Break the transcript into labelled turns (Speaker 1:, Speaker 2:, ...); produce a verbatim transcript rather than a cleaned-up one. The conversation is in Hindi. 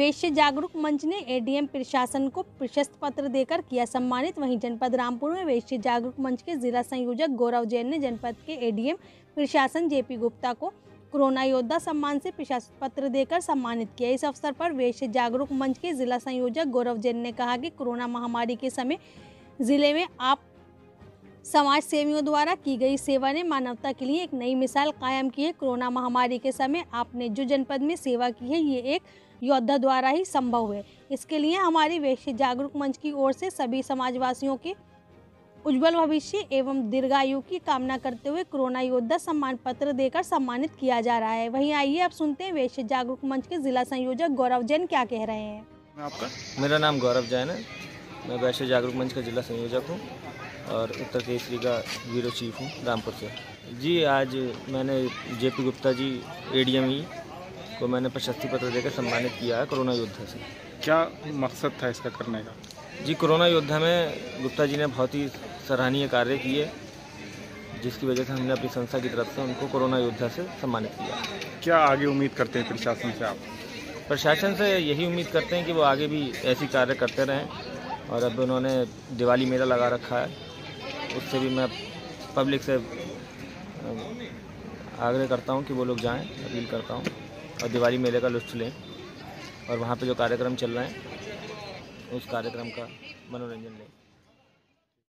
Speaker 1: वैश्य जागरूक मंच ने एडीएम प्रशासन को प्रशस्ति पत्र देकर किया सम्मानित। वहीं जनपद रामपुर में वैश्य जागरूक मंच के जिला संयोजक गौरव जैन ने जनपद के एडीएम प्रशासन जेपी गुप्ता को कोरोना योद्धा सम्मान से प्रशस्ति पत्र देकर सम्मानित किया। इस अवसर पर वैश्य जागरूक मंच के जिला संयोजक गौरव जैन ने कहा कि कोरोना महामारी के समय जिले में आप समाज सेवियों द्वारा की गई सेवा ने मानवता के लिए एक नई मिसाल कायम की है। कोरोना महामारी के समय आपने जो जनपद में सेवा की है, ये एक योद्धा द्वारा ही संभव है। इसके लिए हमारी वैश्य जागरूक मंच की ओर से सभी समाजवासियों के उज्जवल भविष्य एवं दीर्घायु की कामना करते हुए कोरोना योद्धा सम्मान पत्र देकर सम्मानित किया जा रहा है। वहीं आइए अब सुनते हैं वैश्य जागरूक मंच के जिला संयोजक गौरव जैन क्या कह रहे हैं।
Speaker 2: आपका? मेरा नाम गौरव जैन है। मैं वैश्य जागरूक मंच का जिला संयोजक हूँ और उत्तर केसरी का ब्यूरो चीफ हूँ रामपुर से। जी, आज मैंने जेपी गुप्ता जी एडीएम को मैंने प्रशस्ति पत्र देकर सम्मानित किया है कोरोना योद्धा से।
Speaker 3: क्या मकसद था इसका करने का?
Speaker 2: जी, कोरोना योद्धा में गुप्ता जी ने बहुत ही सराहनीय कार्य किए, जिसकी वजह से हमने अपनी संस्था की तरफ से उनको कोरोना योद्धा से सम्मानित किया।
Speaker 3: क्या आगे उम्मीद करते हैं प्रशासन से आप?
Speaker 2: प्रशासन से यही उम्मीद करते हैं कि वो आगे भी ऐसी कार्य करते रहें। और अब उन्होंने दिवाली मेला लगा रखा है, उससे भी मैं पब्लिक से आग्रह करता हूं कि वो लोग जाएं, अपील करता हूं और दिवाली मेले का लुत्फ़ लें और वहां पे जो कार्यक्रम चल रहे हैं उस कार्यक्रम का मनोरंजन लें।